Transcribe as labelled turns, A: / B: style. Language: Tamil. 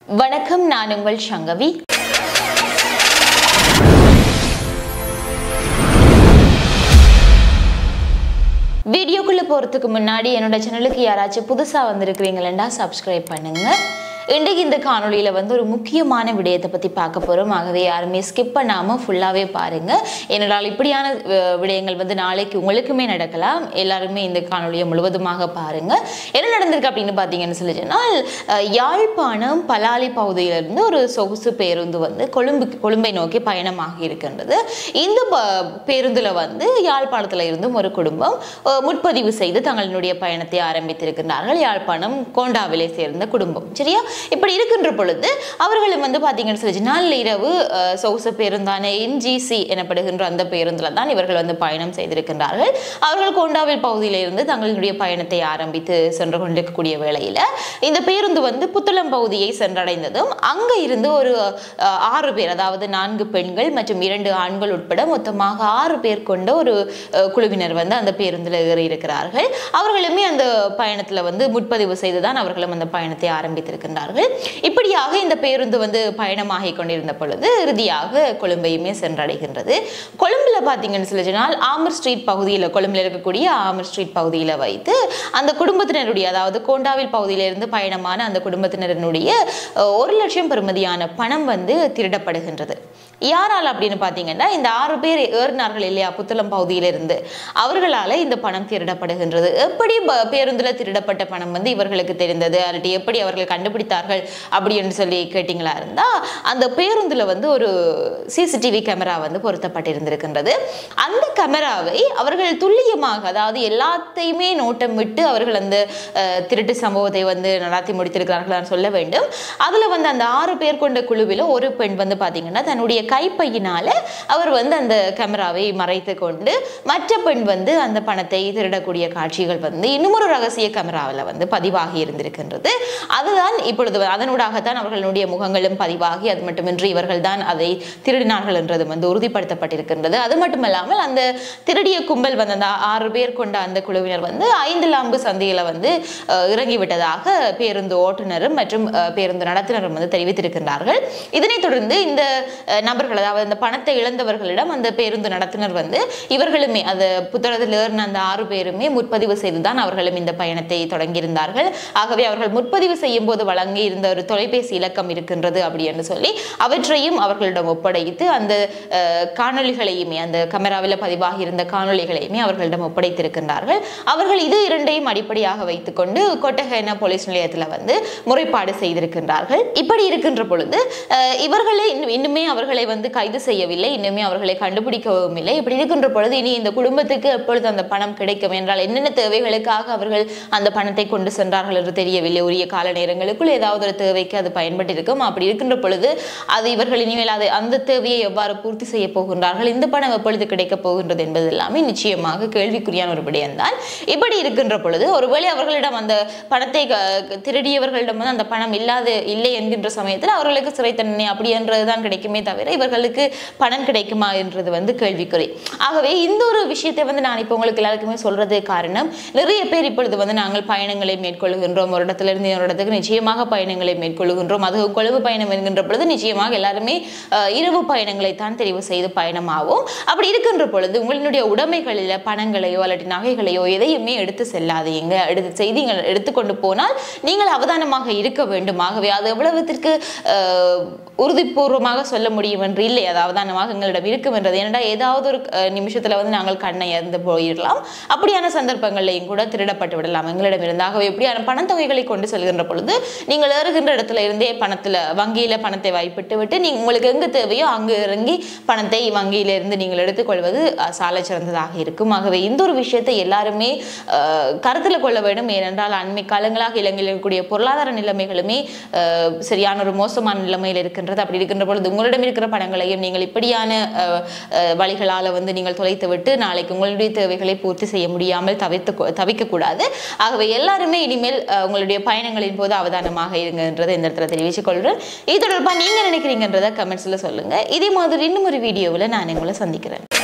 A: வணக்கம், நான் உங்கள் சங்கவி. வீடியோக்குள்ள போறதுக்கு முன்னாடி என்னோட சேனலுக்கு யாராச்சும் புதுசா வந்திருக்கிறீங்களா சப்ஸ்கிரைப் பண்ணுங்க. இன்றைக்கு இந்த காணொலியில ஒரு முக்கியமான விடயத்தை பத்தி பார்க்க போறோம். ஆகவே யாருமே ஸ்கிப் பண்ணாம ஃபுல்லாவே பாருங்க. ஏனென்றால் இப்படியான விடயங்கள் நாளைக்கு உங்களுக்குமே நடக்கலாம். எல்லாருமே இந்த காணொலியை முழுவதுமாக பாருங்க. என்ன நடந்திருக்கு அப்படின்னு பார்த்தீங்கன்னு சொல்லிச்சுனால், யாழ்ப்பாணம் பலாலி பகுதியிலிருந்து ஒரு சொகுசு பேருந்து கொழும்பை நோக்கி பயணமாக இருக்கின்றது. இந்த பேருந்துல யாழ்ப்பாணத்துல இருந்தும் ஒரு குடும்பம் முன்பதிவு செய்து தங்களுடைய பயணத்தை ஆரம்பித்திருக்கிறார்கள். யாழ்ப்பாணம் கோண்டாவிலே சேர்ந்த குடும்பம். சரியா? இப்படி இருக்கின்ற பொழுது அவர்களும் பார்த்தீங்கன்னு சொல்லி நாள் இரவு சொகுசு பேருந்தான NGC எனப்படுகின்ற அந்த பேருந்துல தான் இவர்கள் பயணம் செய்திருக்கின்றார்கள். அவர்கள் கோண்டாவில் பகுதியிலிருந்து தங்களுடைய பயணத்தை ஆரம்பித்து சென்று கொண்டிருக்கக்கூடிய வேளையில இந்த பேருந்து புத்தளம் பகுதியை சென்றடைந்ததும் அங்க இருந்து ஒரு 6 பேர், அதாவது 4 பெண்கள் மற்றும் 2 ஆண்கள் உட்பட மொத்தமாக 6 பேர் கொண்ட ஒரு குழுவினர் அந்த பேருந்துல ஏறி இருக்கிறார்கள். அவர்களுமே அந்த பயணத்துல முன்பதிவு செய்துதான் அவர்களும் அந்த பயணத்தை ஆரம்பித்திருக்கின்றார்கள். இப்படியாக இந்த பேருந்து பயணமாகி கொண்டிருந்த பொழுது இறுதியாக கொழும்பையுமே சென்றடைகின்றது. கொழும்புல பாத்தீங்கன்னு சொல்லினால் ஆமர் ஸ்ட்ரீட் பகுதியில், கொழும்புல இருக்கக்கூடிய ஆமர் ஸ்ட்ரீட் பகுதியில் வைத்து அந்த குடும்பத்தினருடைய, அதாவது கோண்டாவில் பகுதியிலிருந்து பயணமான அந்த குடும்பத்தினருடைய 1 லட்சம் பெறுமதியான பணம் திருடப்படுகின்றது. யாரால் அப்படின்னு பாத்தீங்கன்னா, இந்த 6 பேர் ஏறினார்கள் இல்லையா புத்தளம் பகுதியிலிருந்து, அவர்களால இந்த பணம் திருடப்படுகின்றது. எப்படி பேருந்துல திருடப்பட்ட பணம் இவர்களுக்கு தெரிந்தது, அல்லது எப்படி அவர்கள் கண்டுபிடித்தார்கள் அப்படின்னு சொல்லி கேட்டீங்களா இருந்தா, அந்த பேருந்துல ஒரு CCTV கேமரா பொருத்தப்பட்டிருந்திருக்கின்றது. அந்த கேமராவை அவர்கள் துல்லியமாக, அதாவது எல்லாத்தையுமே நோட்டம் விட்டு அவர்கள் அந்த திருட்டு சம்பவத்தை நடத்தி முடித்திருக்கிறார்கள் சொல்ல வேண்டும். அதுல அந்த 6 பேர் கொண்ட குழுவில ஒரு பெண் பாத்தீங்கன்னா தன்னுடைய கைப்பையினால அவர் அந்த கேமராவை மறைத்து கொண்டு, மற்ற பெண் அந்த பணத்தை திருடக்கூடிய காட்சிகள் இன்னுமொரு ரகசிய கேமராவில் பதிவாகி இருந்திருக்கின்றது. அதுதான் இப்பொழுது அதனூடாகத்தான் அவர்களுடைய முகங்களும் பதிவாகி, அது மட்டுமின்றி இவர்கள் தான் அதை திருடினார்கள் என்றது உறுதிப்படுத்தப்பட்டிருக்கின்றது. அது மட்டுமல்லாமல் அந்த திருடிய கும்பல் அந்த 6 பேர் கொண்ட அந்த குழுவினர் 5 லாம்பு சந்தையில இறங்கிவிட்டதாக பேருந்து ஓட்டுநரும் மற்றும் பேருந்து நடத்துனரும் தெரிவித்திருக்கின்றார்கள். இதனைத் தொடர்ந்து இந்த நபர்கள், அதாவது அந்த பணத்தை இழந்தவர்களிடம் அந்த பேருந்து நடத்துனர் இவர்களுமே அந்த புத்தகத்தில் ஏறின அந்த 6 பேருமே முற்பதிவு செய்துதான் அவர்களும் இந்த பயணத்தை தொடங்கியிருந்தார்கள். ஆகவே அவர்கள் முற்பதிவு செய்யும் போது வழங்கி இருந்த ஒரு தொலைபேசி இலக்கம் இருக்கின்றது அப்படின்னு சொல்லி அவற்றையும் அவர்களிடம் ஒப்படைத்து அந்த காணொலிகளையுமே, அந்த கேமராவில் பதிவாகி இருந்த காணொலிகளையுமே அவர்களிடம் ஒப்படைத்திருக்கின்றார்கள். அவர்கள் இது 2ஐயும் அடிப்படையாக வைத்துக்கொண்டு கொட்டஹென போலீஸ் நிலையத்தில் முறைப்பாடு செய்திருக்கின்றார்கள். இப்படி இருக்கின்ற பொழுது இவர்களை இன்னுமே அவர்களை கைது செய்யவில்லை, இன்னுமே அவர்களை கண்டுபிடிக்கவும் இல்லை. இப்படி இருக்கின்ற பொழுது இனி இந்த குடும்பத்துக்கு எப்பொழுது அந்த பணம் கிடைக்கும் என்றால், என்னென்ன தேவைகளுக்காக அவர்கள் அந்த பணத்தை கொண்டு சென்றார்கள் என்று தெரியவில்லை. உரிய கால நேரங்களுக்குள் ஏதாவது ஒரு தேவைக்கு அது பயன்பட்டிருக்கும். அப்படி இருக்கின்ற பொழுது அது இவர்கள் இனிமேல் அந்த தேவையை எவ்வாறு பூர்த்தி செய்ய போகின்றார்கள், இந்த பணம் எப்பொழுது கிடைக்கப் போகின்றது என்பது எல்லாமே நிச்சயமாக கேள்விக்குறியான ஒரு விடயம்தான். இப்படி இருக்கின்ற பொழுது ஒருவேளை அவர்களிடம் அந்த பணத்தை திருடியவர்களிடம் அந்த பணம் இல்லை என்கின்ற சமயத்தில் அவர்களுக்கு சிறை தண்டனை அப்படி என்றதுதான் கிடைக்குமே தவிர இவர்களுக்கு பணம் கிடைக்குமா என்றது கேள்விக்குறி. ஆகவே இந்த ஒரு விஷயத்தை நான் இப்போ உங்களுக்கு எல்லாருக்குமே சொல்றது காரணம், நிறைய பேர் இப்பொழுது நாங்கள் பயணங்களை மேற்கொள்கின்றோம், ஒரு இடத்திலிருந்து இன்னொரு இடத்துக்கு நிச்சயமாக பயணங்களை மேற்கொள்கின்றோம். அது கொழும்பு பயணம் என்கின்ற பொழுது நிச்சயமாக எல்லாருமே இரவு பயணங்களை தான் தெரிவு செய்து பயணமாகும். அப்படி இருக்கின்ற பொழுது உங்களுடைய உடைமைகளில் பணங்களையோ அல்லது நகைகளையோ எதையுமே எடுத்து செல்லாதீங்க. எடுத்துக்கொண்டு போனால் நீங்கள் அவதானமாக இருக்க வேண்டும். ஆகவே அது எவ்வளவுத்திற்கு உறுதிபூர்வமாக சொல்ல முடியும் என்று இல்லை, அது அவதானமாக எங்களிடம் இருக்கும் என்றது. ஏனென்றா ஏதாவது ஒரு நிமிஷத்துல நாங்கள் கண்ணை இறந்து போயிடலாம், அப்படியான சந்தர்ப்பங்களையும் கூட திருடப்பட்டு விடலாம் எங்களிடம் இருந்தாக. எப்படியான பணத்தொகைகளை கொண்டு செல்கின்ற பொழுது நீங்கள் ஏறுகின்ற இடத்துல இருந்தே வங்கியில பணத்தை வைப்பிட்டு விட்டு உங்களுக்கு எங்கு தேவையோ அங்கு இறங்கி பணத்தை வங்கியிலிருந்து நீங்கள் எடுத்துக்கொள்வது சால சிறந்ததாக இருக்கும். ஆகவே இந்த ஒரு விஷயத்தை எல்லாருமே கருத்தில் கொள்ள வேண்டும். ஏனென்றால் அண்மை காலங்களாக இலங்கையில் இருக்கக்கூடிய பொருளாதார நிலைமைகளுமே சரியான ஒரு மோசமான நிலைமையில் இருக்கின்றது. அப்படி இருக்கின்ற பொழுது உங்களிடம் இருக்கிற பணங்களையும் நீங்கள் இப்படியான வழிகளால் நீங்கள் தொலைத்து விட்டு நாளைக்கு உங்களுடைய தேவைகளை பூர்த்தி செய்ய முடியாமல் தவிக்க கூடாது. ஆகவே எல்லாருமே இனிமேல் உங்களுடைய பயணங்களின் போது அவதானமாக இருங்கன்றதை இந்த இடத்துல தெரிவித்துக் கொள்கிறேன். இது தொடர்பாக நீங்க நினைக்கிறீங்கன்றதை கமெண்ட்ஸ்ல சொல்லுங்க. இதே மாதிரி இன்னும் ஒரு வீடியோவில் நான் உங்களை சந்திக்கிறேன்.